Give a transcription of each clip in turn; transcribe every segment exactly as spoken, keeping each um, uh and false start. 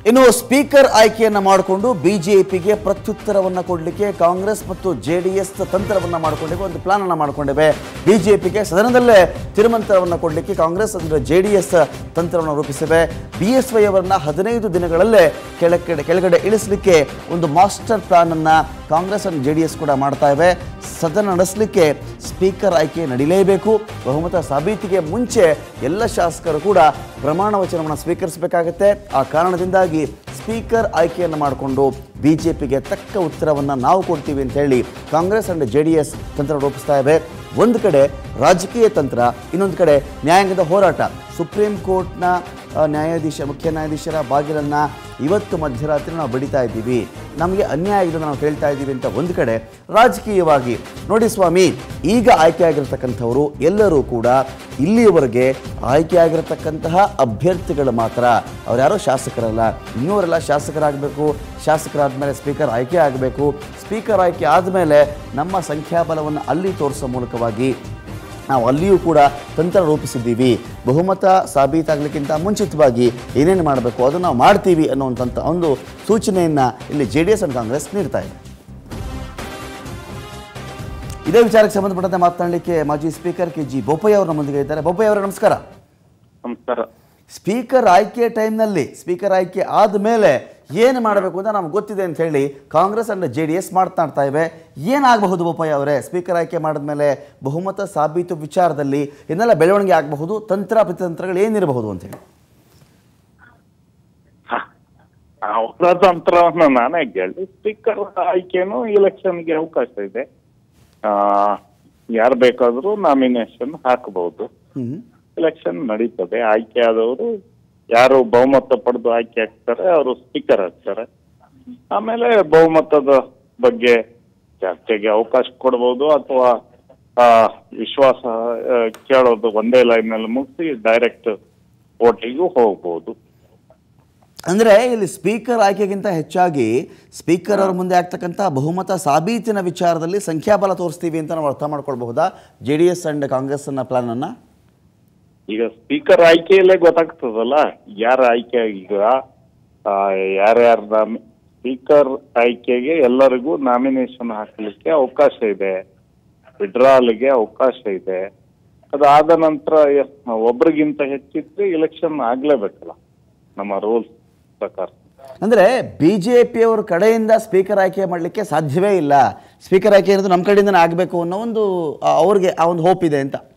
ಇನ್ನು ಸ್ಪೀಕರ್ ಆಯ್ಕೆಯನ್ನು ಮಾಡಿಕೊಂಡು ಬಿಜೆಪಿಗೆ ಪ್ರತ್ಯುತ್ತರವನ್ನು ಕೊಡಲಿಕ್ಕೆ ಕಾಂಗ್ರೆಸ್ ಮತ್ತು ಜೆಡಿಎಸ್ ತಂತ್ರವನ್ನು ಮಾಡಿಕೊಂಡಿವೆ, ಒಂದು ಪ್ಲಾನ್ ಅನ್ನು ಮಾಡಿಕೊಂಡಿವೆ. ಬಿಜೆಪಿಗೆ ಸದನದಲ್ಲೇ ತಿರುಮಂತ್ರವನ್ನು ಕೊಡಲಿಕ್ಕೆ ಕಾಂಗ್ರೆಸ್ ಅಂದರೆ ಜೆಡಿಎಸ್ ತಂತ್ರವನ್ನು ರೂಪಿಸಿವೆ. ಬಿ ಎಸ್ ವೈ ಅವರನ್ನ ಹದಿನೈದು ದಿನಗಳಲ್ಲೇ ಕೆಳಗಡೆ ಕೆಳಗಡೆ ಇಳಿಸಲಿಕ್ಕೆ ಒಂದು ಮಾಸ್ಟರ್ ಪ್ಲಾನ್ ಅನ್ನು ಕಾಂಗ್ರೆಸ್ ಮತ್ತು ಜೆಡಿಎಸ್ ಕೂಡ ಮಾಡ್ತಾ ಇವೆ. ಸದನ ನಡೆಸಲಿಕ್ಕೆ ಸ್ಪೀಕರ್ ಆಯ್ಕೆ ನಡೀಲೇಬೇಕು. ಬಹುಮತ ಸಾಬೀತಿಗೆ ಮುಂಚೆ ಎಲ್ಲ ಶಾಸಕರು ಕೂಡ ಪ್ರಮಾಣ ವಚನವನ್ನು ಸ್ವೀಕರಿಸಬೇಕಾಗುತ್ತೆ. ಆ ಕಾರಣದಿಂದಾಗಿ ಸ್ಪೀಕರ್ ಆಯ್ಕೆಯನ್ನು ಮಾಡಿಕೊಂಡು ಬಿಜೆಪಿಗೆ ತಕ್ಕ ಉತ್ತರವನ್ನು ನಾವು ಕೊಡ್ತೀವಿ ಅಂತ ಹೇಳಿ Congress and J D S ತಂತ್ರ ರೂಪಿಸ್ತಾ ಇವೆ. ಒಂದು ಕಡೆ ರಾಜಕೀಯ ತಂತ್ರ, ಇನ್ನೊಂದು ಕಡೆ ನ್ಯಾಯಾಂಗದ ಹೋರಾಟ. ಸುಪ್ರೀಂ ಕೋರ್ಟ್ನ ನ್ಯಾಯಾಧೀಶ ಮುಖ್ಯ ನ್ಯಾಯಾಧೀಶರ ಬಾಗಿಲನ್ನು ಇವತ್ತು ಮಧ್ಯರಾತ್ರಿ ನಾವು ಬಡಿತಾ ಇದ್ದೀವಿ, ನಮಗೆ ಅನ್ಯಾಯ ಆಗಿದೆ ನಾವು ಕೇಳ್ತಾ ಇದ್ದೀವಿ ಅಂತ ಒಂದು ಕಡೆ. ರಾಜಕೀಯವಾಗಿ ನೋಡಿ ಸ್ವಾಮಿ, ಈಗ ಆಯ್ಕೆ ಆಗಿರತಕ್ಕಂಥವರು ಎಲ್ಲರೂ ಕೂಡ ಇಲ್ಲಿಯವರೆಗೆ ಆಯ್ಕೆ ಆಗಿರತಕ್ಕಂತಹ ಅಭ್ಯರ್ಥಿಗಳು ಮಾತ್ರ, ಅವ್ರು ಯಾರೋ ಶಾಸಕರಲ್ಲ. ಇನ್ನೂರೆಲ್ಲ ಶಾಸಕರಾಗಬೇಕು, ಶಾಸಕರಾದ ಮೇಲೆ ಸ್ಪೀಕರ್ ಆಯ್ಕೆ ಆಗಬೇಕು. ಸ್ಪೀಕರ್ ಆಯ್ಕೆ ಆದಮೇಲೆ ನಮ್ಮ ಸಂಖ್ಯಾಬಲವನ್ನು ಅಲ್ಲಿ ತೋರಿಸೋ ಮೂಲಕವಾಗಿ ನಾವು ಅಲ್ಲಿಯೂ ಕೂಡ ತಂತ್ರ ರೂಪಿಸಿದ್ದೀವಿ. ಬಹುಮತ ಸಾಬೀತಾಗಲಿಕ್ಕಿಂತ ಮುಂಚಿತವಾಗಿ ಏನೇನು ಮಾಡಬೇಕು ಅದನ್ನು ನಾವು ಮಾಡ್ತೀವಿ ಅನ್ನುವಂಥ ಒಂದು ಸೂಚನೆಯನ್ನು ಇಲ್ಲಿ J D S and Congress ನೀಡ್ತಾ ಇದೆ. ಇದೇ ವಿಚಾರಕ್ಕೆ ಸಂಬಂಧಪಟ್ಟಂತೆ ಮಾತನಾಡಲಿಕ್ಕೆ ಮಾಜಿ ಸ್ಪೀಕರ್ ಕೆ ಜಿ ಬೋಪಯ್ಯ ಅವರು ನಮ್ಮೊಂದಿಗೆ ಇದ್ದಾರೆ. ಬೋಪಯ್ಯ ಅವರೇ ನಮಸ್ಕಾರ. ನಮಸ್ಕಾರ. ಸ್ಪೀಕರ್ ಆಯ್ಕೆ ಟೈಮ್ನಲ್ಲಿ ಸ್ಪೀಕರ್ ಆಯ್ಕೆ ಆದಮೇಲೆ ಏನು ಮಾಡಬೇಕು ಅಂತ ನಮ್ಗೆ ಗೊತ್ತಿದೆ ಅಂತ ಹೇಳಿ Congress and J D S ಮಾತನಾಡ್ತಾ ಇವೆ. ಏನಾಗಬಹುದು ಬೋಪಯ್ಯ ಅವರೇ, ಸ್ಪೀಕರ್ ಆಯ್ಕೆ ಮಾಡಿದ್ಮೇಲೆ ಬಹುಮತ ಸಾಬೀತು ವಿಚಾರದಲ್ಲಿ ಇನ್ನೆಲ್ಲ ಬೆಳವಣಿಗೆ ಆಗಬಹುದು, ತಂತ್ರ ಪ್ರತಿತಂತ್ರಗಳು ಏನಿರಬಹುದು ಅಂತ ಹೇಳಿ? ಅವರ ತಂತ್ರವನ್ನು ನಾನೇ ಕೇಳಿ, ಸ್ಪೀಕರ್ ಆಯ್ಕೆನೂ ಇಲೆಕ್ಷನ್ಗೆ ಅವಕಾಶ ಇದೆ. ಆ ಯಾರು ಬೇಕಾದರೂ ನಾಮಿನೇಷನ್ ಹಾಕಬಹುದು. ಎಲೆಕ್ಷನ್ ನಡೀತದೆ. ಆಯ್ಕೆ ಆದವರು ಯಾರು ಬಹುಮತ ಪಡೆದು ಆಯ್ಕೆ ಆಗ್ತಾರೆ ಅವರು ಸ್ಪೀಕರ್ ಆಗ್ತಾರೆ. ಆಮೇಲೆ ಬಹುಮತದ ಬಗ್ಗೆ ಚರ್ಚೆಗೆ ಅವಕಾಶ ಕೊಡಬಹುದು, ಅಥವಾ ವಿಶ್ವಾಸ ಕೇಳೋದು ಒಂದೇ ಲೈನ್ ನಲ್ಲಿ ಮುಗಿಸಿ ಡೈರೆಕ್ಟ್ ವೋಟಿಗೂ ಹೋಗ್ಬಹುದು. ಅಂದರೆ ಇಲ್ಲಿ ಸ್ಪೀಕರ್ ಆಯ್ಕೆಗಿಂತ ಹೆಚ್ಚಾಗಿ ಸ್ಪೀಕರ್ ಅವ್ರ ಮುಂದೆ ಆಗ್ತಕ್ಕಂಥ ಬಹುಮತ ಸಾಬೀತಿನ ವಿಚಾರದಲ್ಲಿ ಸಂಖ್ಯಾಬಲ ತೋರಿಸ್ತೀವಿ ಅಂತ ನಾವು ಅರ್ಥ ಮಾಡ್ಕೊಳ್ಬಹುದಾ J D S and Congress ಅನ್ನ ಪ್ಲಾನ್ ಅನ್ನ? ಈಗ ಸ್ಪೀಕರ್ ಆಯ್ಕೆಯಲ್ಲೇ ಗೊತ್ತಾಗ್ತದಲ್ಲ ಯಾರ ಆಯ್ಕೆ. ಈಗ ಯಾರ್ಯಾರ ಸ್ಪೀಕರ್ ಆಯ್ಕೆಗೆ ಎಲ್ಲರಿಗೂ ನಾಮಿನೇಷನ್ ಹಾಕಲಿಕ್ಕೆ ಅವಕಾಶ ಇದೆ, ವಿಡ್ರಾಲ್ಗೆ ಅವಕಾಶ ಇದೆ. ಅದಾದ ನಂತರ ಒಬ್ರಿಗಿಂತ ಹೆಚ್ಚಿದ್ರೆ ಇಲೆಕ್ಷನ್ ಆಗ್ಲೇಬೇಕಲ್ಲ ನಮ್ಮ ರೂಲ್ಸ್ ಪ್ರಕಾರ. ಅಂದ್ರೆ ಬಿಜೆಪಿ ಅವ್ರ ಕಡೆಯಿಂದ ಸ್ಪೀಕರ್ ಆಯ್ಕೆ ಮಾಡಲಿಕ್ಕೆ ಸಾಧ್ಯವೇ ಇಲ್ಲ. ಸ್ಪೀಕರ್ ಆಯ್ಕೆ ಇರೋದು ನಮ್ಮ ಕಡೆಯಿಂದನೇ ಆಗಬೇಕು ಅನ್ನೋ ಒಂದು ಅವ್ರಿಗೆ ಆ ಒಂದು ಹೋಪ್ ಇದೆ ಅಂತ.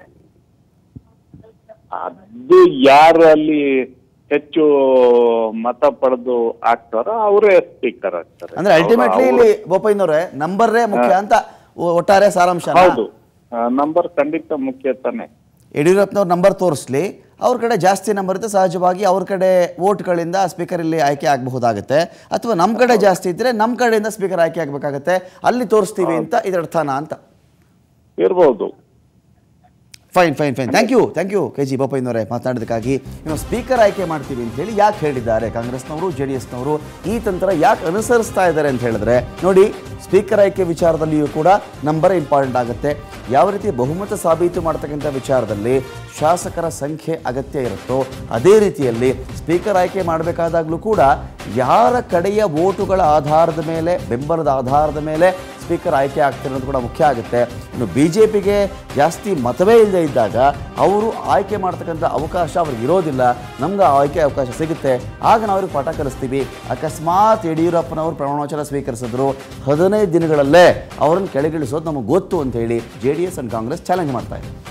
ಅದು ಯಾರು ಅಲ್ಲಿ ಹೆಚ್ಚು ಮತ ಪಡೆದು ಆಗ್ತಾರೋ ಅವರೇ ಸ್ಪೀಕರ್ ಆಗ್ತಾರೆ. ಅಂದ್ರೆ ಅಲ್ಟಿಮೇಟ್ಲಿ ಇಲ್ಲಿ ಬೋಪಯ್ಯನವರೇ ನಂಬರೇ ಮುಖ್ಯ ಅಂತ ಒಟ್ಟಾರೆ ಸಾರಾಂಶ. ಹೌದು, ನಂಬರ್ ಖಂಡಿತ ಮುಖ್ಯ ತಾನೆ. ಯಡಿಯೂರಪ್ಪನವ್ರ ನಂಬರ್ ತೋರಿಸ್ಲಿ, ಅವ್ರ ಕಡೆ ಜಾಸ್ತಿ ನಂಬರ್ ಇರುತ್ತೆ, ಸಹಜವಾಗಿ ಅವ್ರ ಕಡೆ ವೋಟ್ಗಳಿಂದ ಸ್ಪೀಕರ್ ಇಲ್ಲಿ ಆಯ್ಕೆ ಆಗಬಹುದಾಗುತ್ತೆ. ಅಥವಾ ನಮ್ಮ ಕಡೆ ಜಾಸ್ತಿ ಇದ್ರೆ ನಮ್ಮ ಕಡೆಯಿಂದ ಸ್ಪೀಕರ್ ಆಯ್ಕೆ ಆಗಬೇಕಾಗತ್ತೆ, ಅಲ್ಲಿ ತೋರಿಸ್ತೀವಿ ಅಂತ ಇದರ ಅರ್ಥನಾ ಅಂತ ಇರ್ಬೋದು. Fine fine fine thank you thank you K G ಬೋಪಯ್ಯನವರೇ ಮಾತನಾಡೋದಕ್ಕಾಗಿ. ಇನ್ನು ಸ್ಪೀಕರ್ ಆಯ್ಕೆ ಮಾಡ್ತೀವಿ ಅಂತ ಹೇಳಿ ಯಾಕೆ ಹೇಳಿದ್ದಾರೆ ಕಾಂಗ್ರೆಸ್ನವರು ಜೆ ಡಿ ಎಸ್ನವರು, ಈ ತಂತ್ರ ಯಾಕೆ ಅನುಸರಿಸ್ತಾ ಇದ್ದಾರೆ ಅಂತ ಹೇಳಿದ್ರೆ ನೋಡಿ, ಸ್ಪೀಕರ್ ಆಯ್ಕೆ ವಿಚಾರದಲ್ಲಿಯೂ ಕೂಡ ನಂಬರ್ ಇಂಪಾರ್ಟೆಂಟ್ ಆಗುತ್ತೆ. ಯಾವ ರೀತಿ ಬಹುಮತ ಸಾಬೀತು ಮಾಡ್ತಕ್ಕಂಥ ವಿಚಾರದಲ್ಲಿ ಶಾಸಕರ ಸಂಖ್ಯೆ ಅಗತ್ಯ ಇರುತ್ತೋ ಅದೇ ರೀತಿಯಲ್ಲಿ ಸ್ಪೀಕರ್ ಆಯ್ಕೆ ಮಾಡಬೇಕಾದಾಗಲೂ ಕೂಡ ಯಾರ ಕಡೆಯ ವೋಟುಗಳ ಆಧಾರದ ಮೇಲೆ, ಬೆಂಬಲದ ಆಧಾರದ ಮೇಲೆ ಸ್ಪೀಕರ್ ಆಯ್ಕೆ ಆಗ್ತಿರೋದು ಕೂಡ ಮುಖ್ಯ ಆಗುತ್ತೆ. ಇನ್ನು ಬಿ ಜೆ ಪಿಗೆ ಜಾಸ್ತಿ ಮತವೇ ಇಲ್ಲದೆ ಇದ್ದಾಗ ಅವರು ಆಯ್ಕೆ ಮಾಡ್ತಕ್ಕಂಥ ಅವಕಾಶ ಅವ್ರಿಗೆ ಇರೋದಿಲ್ಲ. ನಮ್ಗೆ ಆಯ್ಕೆ ಅವಕಾಶ ಸಿಗುತ್ತೆ, ಆಗ ನಾವು ಅವ್ರಿಗೆ ಪಾಠ ಕಲಿಸ್ತೀವಿ. ಅಕಸ್ಮಾತ್ ಯಡಿಯೂರಪ್ಪನವರು ಪ್ರಮಾಣವಚನ ಸ್ವೀಕರಿಸಿದ್ರು ಹದಿನೈದು ದಿನಗಳಲ್ಲೇ ಅವರನ್ನು ಕೆಳಗಿಳಿಸೋದು ನಮಗೆ ಗೊತ್ತು ಅಂತ ಹೇಳಿ J D S and Congress challenge ಮಾಡ್ತಾ ಇದೆ.